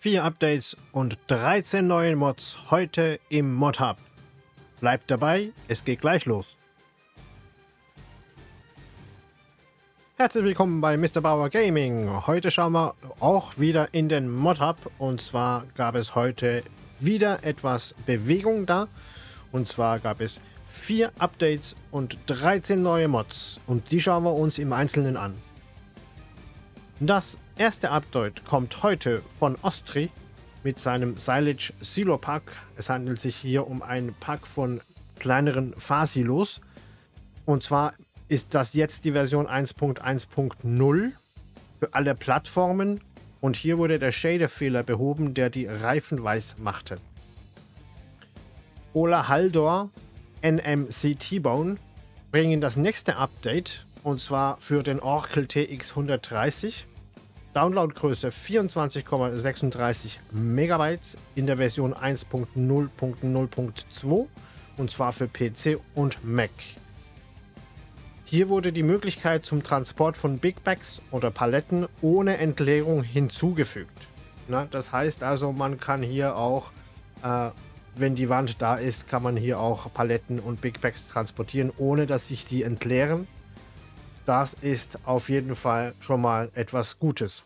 4 Updates und 13 neue Mods heute im Mod Hub. Bleibt dabei, es geht gleich los. Herzlich willkommen bei Mr. Bauer Gaming. Heute schauen wir auch wieder in den Mod Hub, und zwar gab es heute wieder etwas Bewegung da. Und zwar gab es 4 Updates und 13 neue Mods, und die schauen wir uns im Einzelnen an. Das erste Update kommt heute von Ostri mit seinem Silage Silo Pack. Es handelt sich hier um ein Pack von kleineren Fahrsilos. Und zwar ist das jetzt die Version 1.1.0 für alle Plattformen. Und hier wurde der Shader-Fehler behoben, der die Reifen weiß machte. Ola Haldor NMC T-Bone bringen das nächste Update, und zwar für den Oracle TX 130. Downloadgröße 24,36 MB in der Version 1.0.0.2, und zwar für PC und Mac. Hier wurde die Möglichkeit zum Transport von Big Bags oder Paletten ohne Entleerung hinzugefügt. Das heißt also, man kann hier auch, wenn die Wand da ist, kann man hier auch Paletten und Big Bags transportieren, ohne dass sich die entleeren. Das ist auf jeden Fall schon mal etwas Gutes.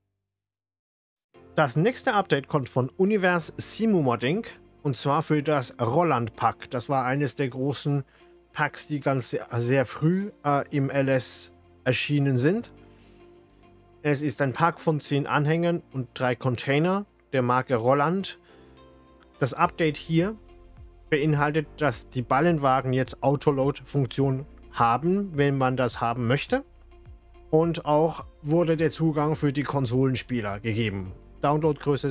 Das nächste Update kommt von Univers Simu Modding, und zwar für das Rolland Pack. Das war eines der großen Packs, die ganz sehr früh im LS erschienen sind. Es ist ein Pack von 10 Anhängern und 3 Container der Marke Rolland. Das Update hier beinhaltet, dass die Ballenwagen jetzt Autoload-Funktion haben, wenn man das haben möchte. Und auch wurde der Zugang für die Konsolenspieler gegeben. Downloadgröße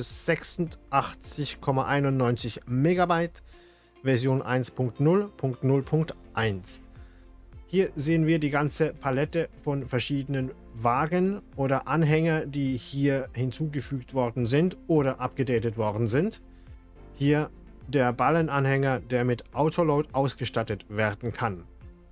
86,91 MB, Version 1.0.0.1. Hier sehen wir die ganze Palette von verschiedenen Wagen oder Anhänger, die hier hinzugefügt worden sind oder abgedatet worden sind. Hier der Ballenanhänger, der mit Autoload ausgestattet werden kann.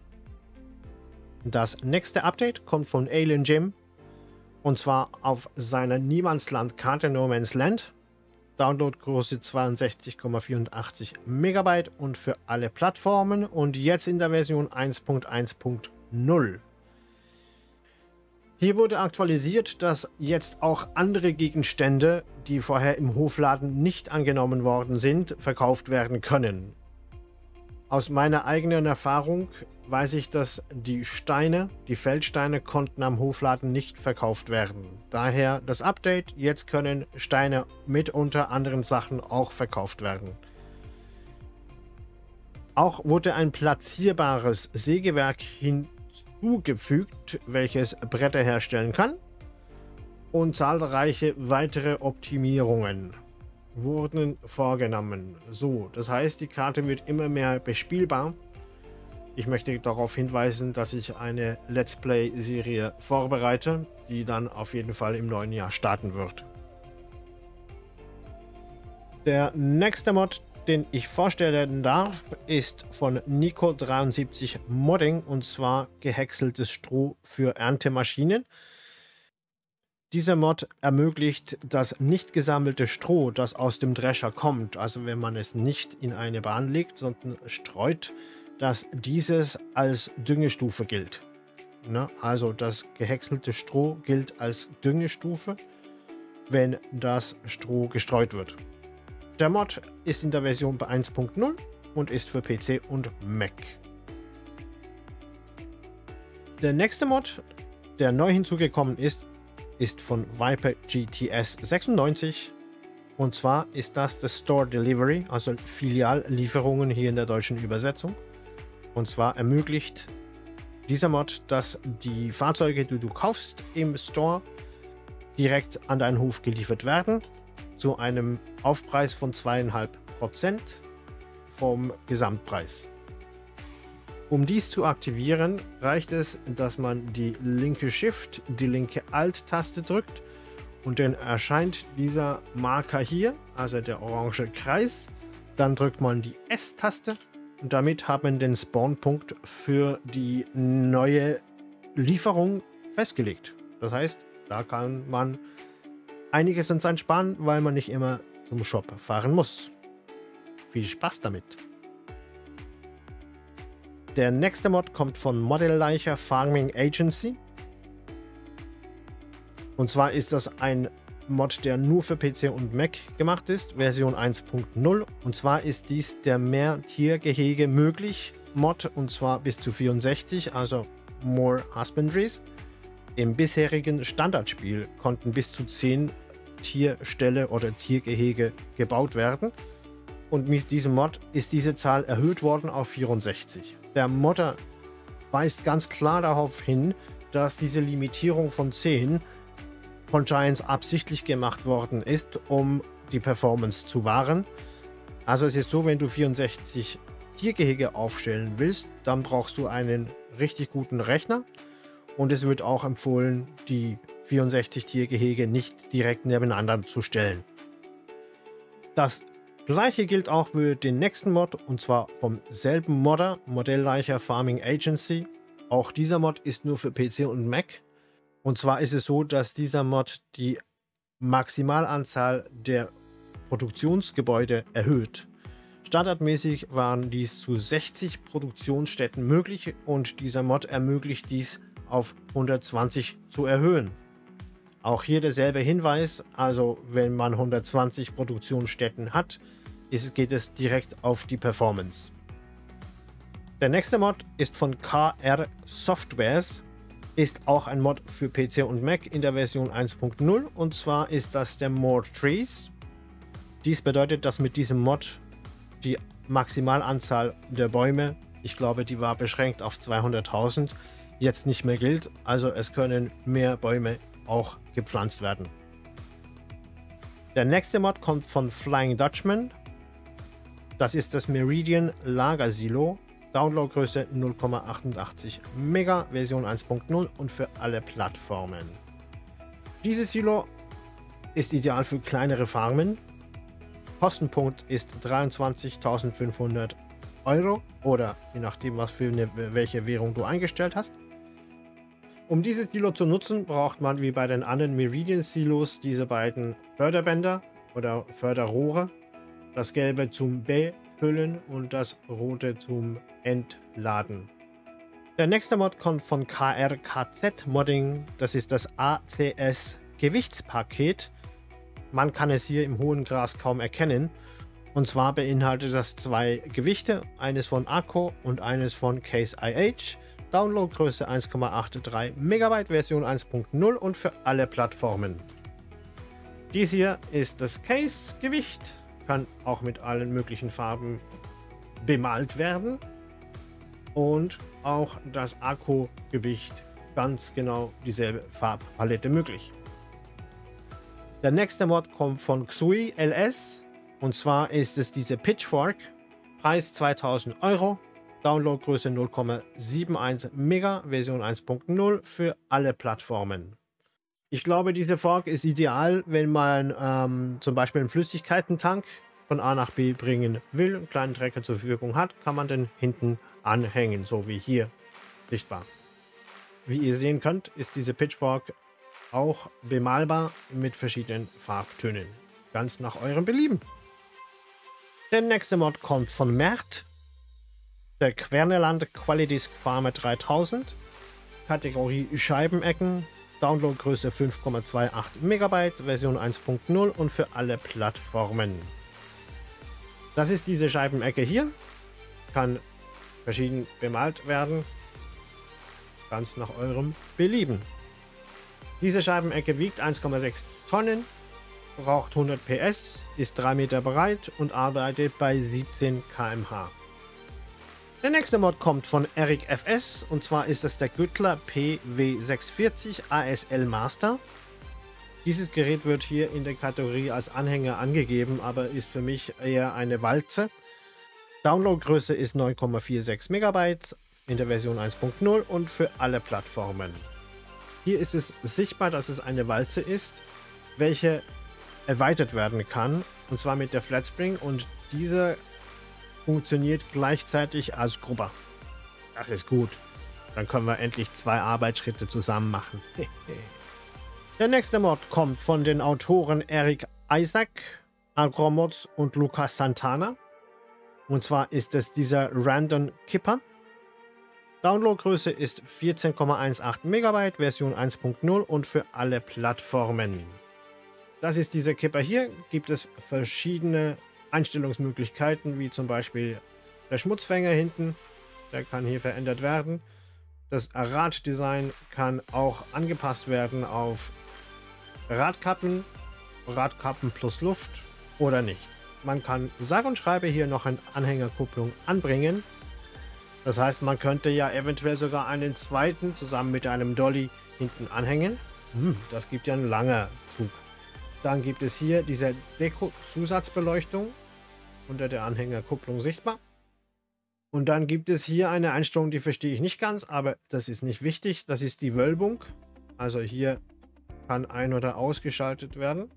Das nächste Update kommt von Alien Jim, und zwar auf seiner Niemandsland-Karte No Man's Land. Downloadgröße 62,84 MB und für alle Plattformen, und jetzt in der Version 1.1.0. Hier wurde aktualisiert, dass jetzt auch andere Gegenstände, die vorher im Hofladen nicht angenommen worden sind, verkauft werden können. Aus meiner eigenen Erfahrung weiß ich, dass die Feldsteine konnten am Hofladen nicht verkauft werden. Daher das Update, jetzt können Steine mit unter anderen Sachen auch verkauft werden. Auch wurde ein platzierbares Sägewerk hinzugefügt, welches Bretter herstellen kann, und zahlreiche weitere Optimierungen wurden vorgenommen. So, das heißt, die Karte wird immer mehr bespielbar. Ich möchte darauf hinweisen, dass ich eine Let's Play-Serie vorbereite, die dann auf jeden Fall im neuen Jahr starten wird. Der nächste Mod, den ich vorstellen darf, ist von Nico73 Modding, und zwar gehäckseltes Stroh für Erntemaschinen. Dieser Mod ermöglicht das nicht gesammelte Stroh, das aus dem Drescher kommt, also wenn man es nicht in eine Bahn legt, sondern streut, dass dieses als Düngestufe gilt. Also das gehäckselte Stroh gilt als Düngestufe, wenn das Stroh gestreut wird. Der Mod ist in der Version 1.0 und ist für PC und Mac. Der nächste Mod, der neu hinzugekommen ist von Viper GTS 96. Und zwar ist das Store Delivery, also Filiallieferungen hier in der deutschen Übersetzung. Und zwar ermöglicht dieser Mod, dass die Fahrzeuge, die du kaufst im Store, direkt an deinen Hof geliefert werden, zu einem Aufpreis von 2,5% vom Gesamtpreis. Um dies zu aktivieren, reicht es, dass man die linke Shift, die linke Alt-Taste drückt, und dann erscheint dieser Marker hier, also der orange Kreis. Dann drückt man die S-Taste. Und damit haben wir den Spawnpunkt für die neue Lieferung festgelegt. Das heißt, da kann man einiges an Zeit sparen, weil man nicht immer zum Shop fahren muss. Viel Spaß damit! Der nächste Mod kommt von Modelleicher Farming Agency. Und zwar ist das ein Mod, der nur für PC und Mac gemacht ist, Version 1.0. Und zwar ist dies der Mehr-Tiergehege möglich Mod, und zwar bis zu 64, also More Husbandries. Im bisherigen Standardspiel konnten bis zu 10 Tierställe oder Tiergehege gebaut werden. Und mit diesem Mod ist diese Zahl erhöht worden auf 64. Der Modder weist ganz klar darauf hin, dass diese Limitierung von 10 von Giants absichtlich gemacht worden ist, um die Performance zu wahren. Also es ist so, wenn du 64 Tiergehege aufstellen willst, dann brauchst du einen richtig guten Rechner. Und es wird auch empfohlen, die 64 Tiergehege nicht direkt nebeneinander zu stellen. Das Gleiche gilt auch für den nächsten Mod, und zwar vom selben Modder, Modelleicher Farming Agency. Auch dieser Mod ist nur für PC und Mac. Und zwar ist es so, dass dieser Mod die Maximalanzahl der Produktionsgebäude erhöht. Standardmäßig waren dies zu 60 Produktionsstätten möglich und dieser Mod ermöglicht dies auf 120 zu erhöhen. Auch hier derselbe Hinweis, also wenn man 120 Produktionsstätten hat, geht es direkt auf die Performance. Der nächste Mod ist von KR Softwares, ist auch ein Mod für PC und Mac in der Version 1.0, und zwar ist das der More Trees. Dies bedeutet, dass mit diesem Mod die Maximalanzahl der Bäume, ich glaube, die war beschränkt auf 200.000, jetzt nicht mehr gilt. Also es können mehr Bäume auch gepflanzt werden. Der nächste Mod kommt von Flying Dutchman. Das ist das Meridian Lagersilo. Downloadgröße 0,88 Mega, Version 1.0 und für alle Plattformen. Dieses Silo ist ideal für kleinere Farmen. Kostenpunkt ist 23.500 Euro oder je nachdem, welche Währung du eingestellt hast. Um dieses Silo zu nutzen, braucht man wie bei den anderen Meridian Silos diese beiden Förderbänder oder Förderrohre. Das gelbe zum Befüllen und das rote zum Entladen. Der nächste Mod kommt von KRKZ Modding. Das ist das ACS Gewichtspaket. Man kann es hier im hohen Gras kaum erkennen. Und zwar beinhaltet das 2 Gewichte, eines von Akko und eines von Case IH. Downloadgröße 1,83 MB, Version 1.0 und für alle Plattformen. Dies hier ist das Case-Gewicht, kann auch mit allen möglichen Farben bemalt werden. Und auch das Akku-Gewicht, ganz genau dieselbe Farbpalette möglich. Der nächste Mod kommt von Xui LS, und zwar ist es diese Pitchfork, Preis 2000 Euro, Downloadgröße 0,71 Mega, Version 1.0 für alle Plattformen. Ich glaube, diese Fork ist ideal, wenn man zum Beispiel einen Flüssigkeitentank von A nach B bringen will, einen kleinen Trecker zur Verfügung hat, kann man den hinten anhängen, so wie hier sichtbar. Wie ihr sehen könnt, ist diese Pitchfork auch bemalbar mit verschiedenen Farbtönen. Ganz nach eurem Belieben. Der nächste Mod kommt von Mert. Der Querneland Qualidisc Farmer 3000. Kategorie Scheibenecken. Downloadgröße 5,28 MB, Version 1.0 und für alle Plattformen. Das ist diese Scheibenecke hier. Kann verschieden bemalt werden. Ganz nach eurem Belieben. Diese Scheibenecke wiegt 1,6 Tonnen, braucht 100 PS, ist 3 Meter breit und arbeitet bei 17 km/h. Der nächste Mod kommt von Eric FS, und zwar ist es der Güttler PW640 ASL Master. Dieses Gerät wird hier in der Kategorie als Anhänger angegeben, aber ist für mich eher eine Walze. Downloadgröße ist 9,46 MB in der Version 1.0 und für alle Plattformen. Hier ist es sichtbar, dass es eine Walze ist, welche erweitert werden kann, und zwar mit der Flatspring, und diese funktioniert gleichzeitig als Grubber. Das ist gut. Dann können wir endlich 2 Arbeitsschritte zusammen machen. Der nächste Mod kommt von den Autoren Eric Isaac, Agromods und Lucas Santana. Und zwar ist es dieser Random Kipper. Downloadgröße ist 14,18 MB, Version 1.0 und für alle Plattformen. Das ist dieser Kipper hier. Gibt es verschiedene Einstellungsmöglichkeiten, wie zum Beispiel der Schmutzfänger hinten. Der kann hier verändert werden. Das Raddesign kann auch angepasst werden auf Radkappen, Radkappen plus Luft oder nichts. Man kann sage und schreibe hier noch eine Anhängerkupplung anbringen. Das heißt, man könnte ja eventuell sogar einen zweiten zusammen mit einem Dolly hinten anhängen. Das gibt ja einen langen Zug. Dann gibt es hier diese Deko-Zusatzbeleuchtung unter der Anhängerkupplung sichtbar. Und dann gibt es hier eine Einstellung, die verstehe ich nicht ganz, aber das ist nicht wichtig. Das ist die Wölbung. Also hier kann ein- oder ausgeschaltet werden.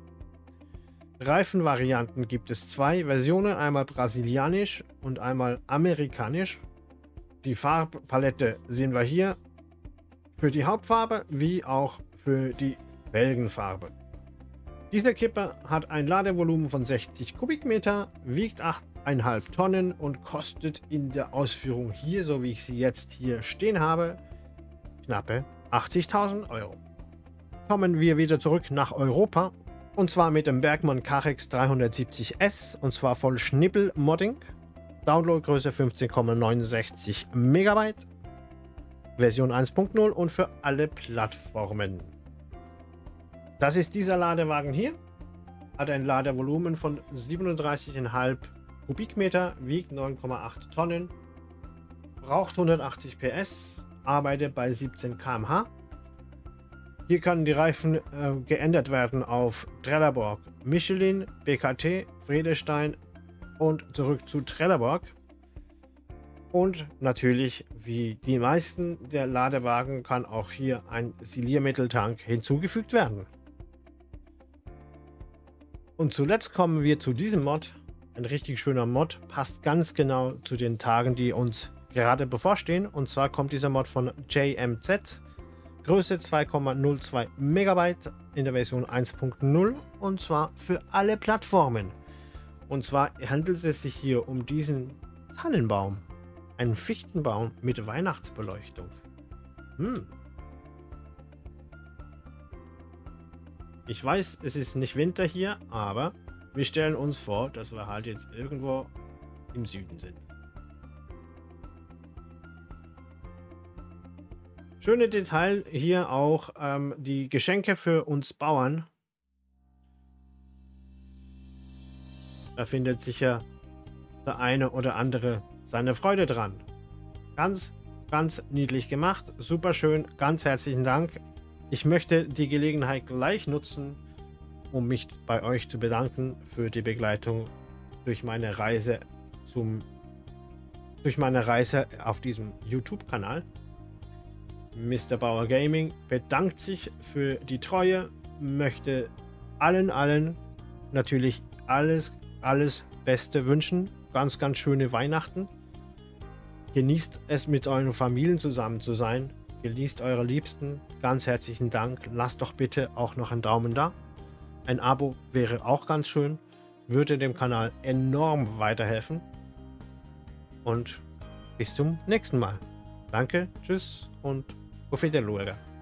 Reifenvarianten gibt es zwei Versionen, einmal brasilianisch und einmal amerikanisch. Die Farbpalette sehen wir hier für die Hauptfarbe wie auch für die Felgenfarbe. Dieser Kipper hat ein Ladevolumen von 60 Kubikmeter, wiegt 8,5 Tonnen und kostet in der Ausführung hier, so wie ich sie jetzt hier stehen habe, knappe 80.000 Euro. Kommen wir wieder zurück nach Europa und zwar mit dem Bergmann Carex 370S und zwar voll Schnippel-Modding. Downloadgröße 15,69 MB, Version 1.0 und für alle Plattformen. Das ist dieser Ladewagen hier, hat ein Ladevolumen von 37,5 Kubikmeter, wiegt 9,8 Tonnen, braucht 180 PS, arbeitet bei 17 km/h. Hier können die Reifen geändert werden auf Trelleborg, Michelin, BKT, Vredestein und zurück zu Trelleborg. Und natürlich, wie die meisten der Ladewagen, kann auch hier ein Siliermitteltank hinzugefügt werden. Und zuletzt kommen wir zu diesem Mod. Ein richtig schöner Mod, passt ganz genau zu den Tagen, die uns gerade bevorstehen. Und zwar kommt dieser Mod von JMZ. Größe 2,02 MB in der Version 1.0 und zwar für alle Plattformen. Und zwar handelt es sich hier um diesen Tannenbaum. Einen Fichtenbaum mit Weihnachtsbeleuchtung. Ich weiß, es ist nicht Winter hier, aber wir stellen uns vor, dass wir halt jetzt irgendwo im Süden sind. Schöne Detail hier auch die Geschenke für uns Bauern. Da findet sicher der eine oder andere seine Freude dran. Ganz, ganz niedlich gemacht. Super schön. Ganz herzlichen Dank. Ich möchte die Gelegenheit gleich nutzen, um mich bei euch zu bedanken für die Begleitung durch meine Reise auf diesem YouTube-Kanal. Mr. Bauer Gaming bedankt sich für die Treue, möchte allen natürlich alles Beste wünschen. Ganz, ganz schöne Weihnachten. Genießt es, mit euren Familien zusammen zu sein. Genießt eure Liebsten. Ganz herzlichen Dank. Lasst doch bitte auch noch einen Daumen da. Ein Abo wäre auch ganz schön. Würde dem Kanal enorm weiterhelfen. Und bis zum nächsten Mal. Danke, tschüss und auf Wiedersehen.